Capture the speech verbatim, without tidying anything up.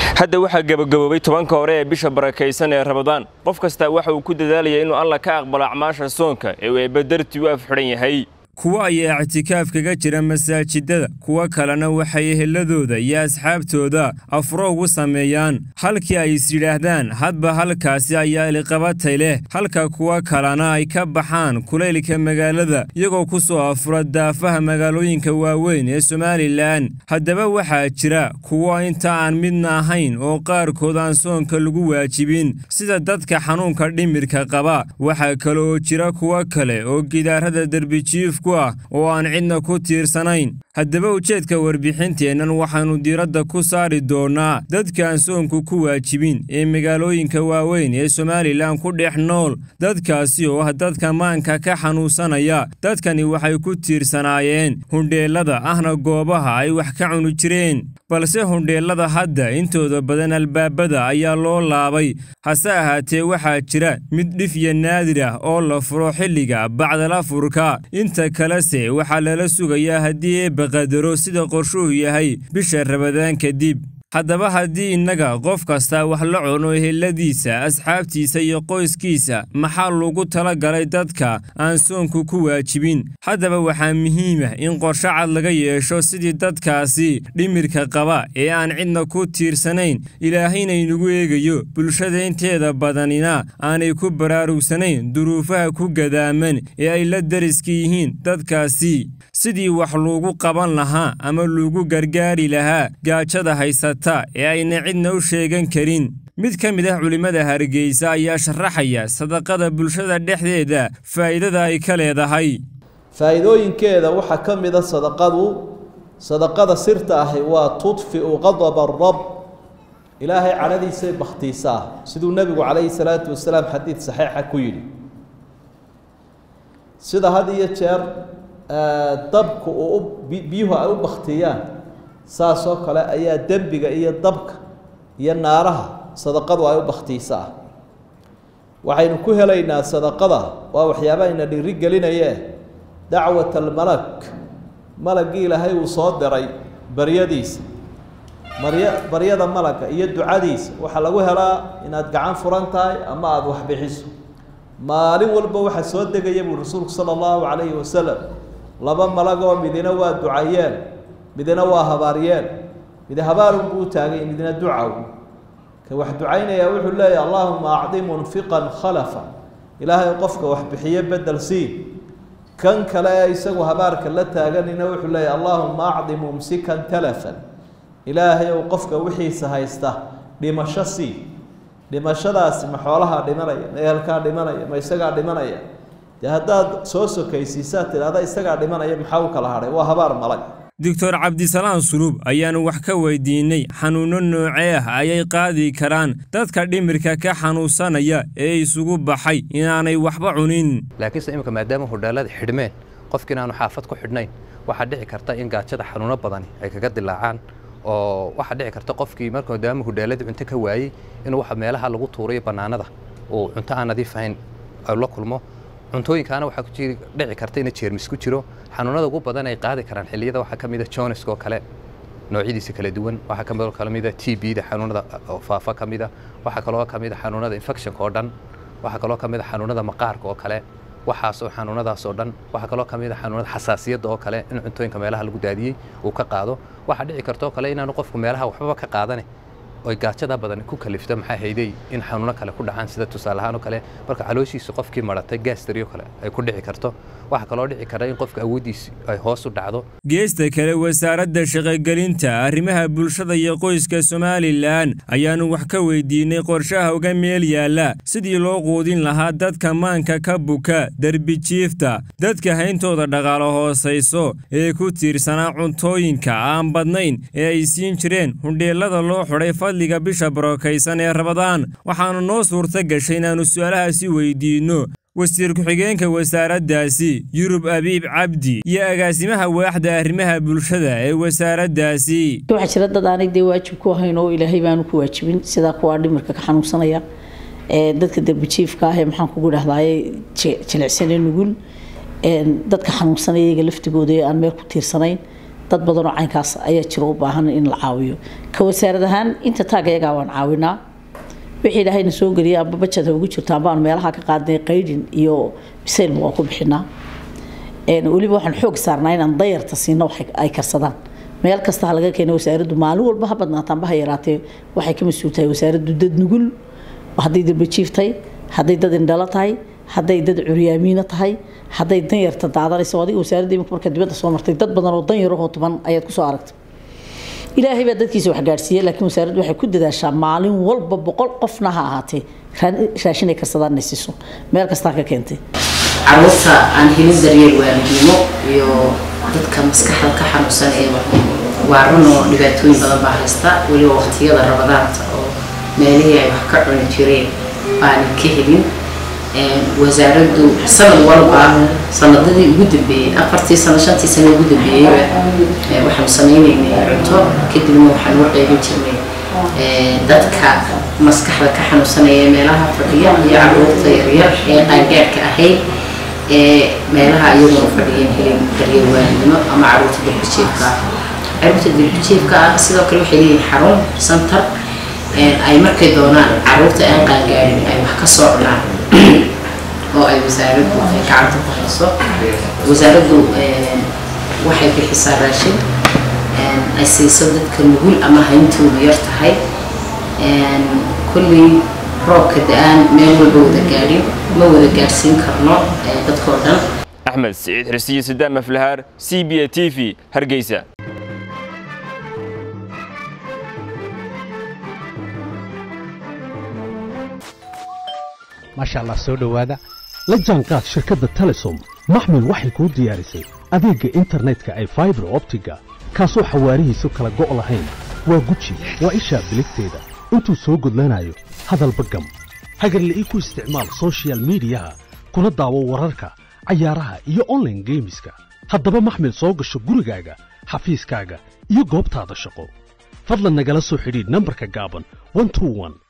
hadda waxa gabagaboobay tobanka hore ee bisha barakeysan ee Ramadaan qof kasta waxa uu ku dadaalaya inuu Allah ka aqbalo acmaasha soonka ee uu badartii u afxiran yahay kuwa ay i'tikaaf kaga jira masaajidada kuwa kalena waxay heladooda iyo asxaabtooda afro ugu sameeyaan halkii ay isiraahdaan hadba halkaasi ayaa liqabatay leh halka kuwa kalena ay ka baxaan kuleylka magaalada iyagoo ku soo afura daafaha magaalooyinka waaweyn ee Soomaaliland haddaba waxa jira kuwa inta aan midna ahayn oo qaarkood aan soonka lagu waajibin sida dadka xanuunka dhimirka qaba waxa kale oo jira kuwa kale oo gidaarada darbijiif oo aan cidna ku tiirsanayn haddaba ujeedka warbixinteennan waxaanu diiradda ku saari doonaa dadka aan soonku ku waajibin ee magaalooyinka waaweyn ee Soomaaliland ku dhex nool dadkaasi oo dadka maanka ka xanuunsanaya dadkani waxay ku tiirsanaayeen hundheelada ahna goobaha ay wax ka cuni jireen balse hundheelada hadda intooda badan albaabada ayaa loo laabay hase ahaatee waxaa jira mid dhif iyo naadir ah oo la furo xilliga bacda furka inta kalese waxaa lala sugayaa haddii ay baqadaro sida qorshuhu yahay bisha Ramadaan kadib haddaba haddii innaga qof kasta wax la cuno heladiisa asxaabtiisa iyo qoyskiisa maxaa lagu tala galay dadka aan soonku ku waajibin haddaba waxaa muhiim ah in qorshe cad laga yeesho sidii dadkaasi dhimirka qaba ee aan cidna ku tiirsanayn ilaahayna inagu eegayo bulshada inteeda badanina aanay ku baraarugsanayn duruufaha ku gadaaman ee ay la dariska yihiin dadkaasi sidii wax lagu qaban lahaa ama lagu gargaari lahaa gaajada haysata ee ayna cidna u sheegan karin mid ka mid ah culimada Hargeysa ayaa sharaxaya sadaqada bulshada dhexdeeda faa'iidada ay ka leedahay faa'iidooyinkeeda waxa ka mid ah sadaqadu sadaqada sirta ah waa tudfi'u ghadab ar-rabb ilaahay caladiisa bakhtiisa sidoo nabigu calayhi salaatu wasalaam xadiid saxiixa ku yiri sida hadiyo jeer dabku oo biyuhu ay u bakhtiyaan saasoo kale ayaa dambiga iyo dabka iyo naaraha sadaqadu ay u bakhtiisaa waxaynu ku helaynaa sadaqada waa waxyaabaha ina dhiri gelinayee dacwat almalak malagii ilaahay uu soo diray baryadiisa baryada malaga iyo ducadiisa waxa lagu helaa inaad gacan furan tahay ama aad wax bixiso maalin walba waxa soo degaya buu rasuulku sallallahu alayhi wasallam laba malago midina waa ducayeen midina waa habaariyeen mid habaar buu taagay midina ducaw ka wax ducaynaya wuxuu leeyahay allahumma a'ti munfiqan khalafa ilaahay qofka wax bixiye bedel si kan kale isagu habaarka la taaganina wuxuu leeyahay allahumma a'ti mumsikan talafan ilaahay qofka wixiisa haysta dhimasho si dhimashadaas ma xoolaha dhimanaya meelka dhimanaya ma isaga dhimanaya haddaad soo sokaysiisaa tiraada isaga dhimanaya maxaa u kala haray waa habaar malag Doctor Cabdisalaan Sulub ayaanu wax ka weydiinay xanuuno noocee ah ayay qaadi karaan dadka dhimirka ka xanuunsanaya ee isugu baxay inaanay waxba cunin laakiin imika maadaama hurdaalada xidhmeen qofkina aanu xaafad ku xidhnayn waxa dhici karta in gaajada xanuuno badan ay kaga dilaacaan oo waxa dhici karta qofkii markuu maadaama hurdaalada cunto ka waayay inuu waxa meelaha lagu tuuray banaanada oo cunto aan nadiif ahayn ay la kulmo cuntooyinkaana waxa ku jiri dhici karta in jeermis ku jiro xanuunada ugu badan ay qaadi karaan xilliyada waxa kamid ah Jones oo kale noocyadiisa kala duwan waxa kamid kala mid ah T B da xanuunada faafa kamid ah waxa kale oo kamid ah xanuunada infection oo dhan waxa kale oo kamid ah xanuunada maqaarka oo kale waxaas oo xanuunadaas oo dhan waxa kale oo kamid ah xanuunada xasaasiyadda oo kale in cuntooyinka meelaha lagu daadiyay uu ka qaado waxa dhici karta oo kale inaanu qofku meelaha waxba ka qaadan oo gaajada badan ku kalifta maxay hayday in xanuuno kale ku dhacaan sida tusaale ahaan oo kale marka calooshiisa qofkii maratay gastriyo kale ay ku dhici karto waxa kale oo dhici kara in qofka awoodiisa ay hoos u dhacdo geesta kale wasaaradda shaqo-gelinta arrimaha bulshada iyo qoyska Soomaaliland ayaanu wax ka weydiinay qorshaha uga meel yaala sidii loo qoodin lahaa dadka maanka ka buka darbi jiifta dadka hayntooda dhaqaale hooseyso ee ku tiirsanaa cuntooyinka aan badnayn ee ay siin jireen hundheelada loo xuray fadliga bisha barakeysan ee Ramadaan waxaanu noo suurta gashay inaanu su'aalahaasi weydiino wasiir ku-xigeenka wasaaraddaasi Yurub Abiib Cabdi iyo agaasimaha waaxda arrimaha bulshada ee wasaaraddaasi waxa jira dad aanay de waajib ku ahayn oo ilaahay baanu ku waajibin sida kuwa dhimirka ka xanuunsanaya ee dadka darbijiifka ah ee maxaan kugu dhahdaaye jilicsan nugul ee dadka xanuunsanaya laftigooda aan meel ku tiirsanayn dad badan oo caynkaas ayaa jiro u baahan in la caawiyo ka wasaarad ahaan inta taageeyaga waan caawinaa wixii ilaahayna soo galiyay amba bajada ugu jirto amba meelaha ka qaadnay qaydin iyo bisayl waa ku bixinaa een waliba waxaan xoog saarnaa inaan dayarta siino wax ay karsadaan meel kasta laga keenay wasaaraddu maalin walba ha badnaataan ba yaraatee waxay ka masuultahay wasaaraddu dad nugul haday dad bajiiftay haday dad indhala tahay haday dad curyaamiina tahay haday dan yarta daadanayso adiga wasaaradda marka dibadda soo martay dad badan oo dan yar oo toban ayaad ku soo aragtay ilaahay baa dadkiisa wax gaarsiiyay laakiin wasaaraddu waxay ku dadaashaa maalin walba boqol qofna ha ahaatee raashin ay karsadaan nasiiso meel kasta ka keentay carruurta aan helin daryeel waalidnimo iyo dadka maskaxda ka xanuunsan ee waa run oo dhibaatooyin badan baa haysta weliba waqtiyada rabadaanta oo meelihii ay wax ka cuni jireen baan ka helin wasaaraddu sanad walba sanadadii ugu dambeeyay afartii sano shantii sano ugu dambeeyay waxaan sameynaynay cunto kadibna waxaan u qaybin jirnay dadka maskaxda ka xanuunsanaya meelaha fadhiya iyo carruurta yaryar ee qaangaadhka ahayd ee meelaha iyaguna fadhiyeen helin daryeel waalidnimo ama carruurta dalxijiifka carruurta dalxijiifka sidoo kale waxay leeyihiin xarun center ay markay doonaan carruurta aan qaangaadhin ay wax ka soo cunaan oo ay wasaaraddu ay gacanta ku hayso wasaaraddu waxay bixisaa raashin ay siiso dadka nugul ama hayntoodu yar tahay kulli roobka da-aan meel walba wada gaadhin ma wada gaarsiin karno dadkoo dhan axmed siciid xirsiye sidaam aflahaar c b a t v hargeysa maasha allah soo dhawaada la jaanqaad shirkadda telesom maxmed waxay kuu diyaarisay adeegga internetka ay fiber optiga kaasoo xawaarihiisu kala go' lahayn waa guji waa ishaa biligteeda intuu soo gudlanayo hadalba gam hagarla'ii ku isticmaal social miidiyaha kuna daawo wararka cayaaraha iyo online geemiska haddaba maxmed soo gasho gurigaaga xafiiskaaga iyo goobtaada shaqo fadlan nagala soo xidhiidh nambarka gaaban one two one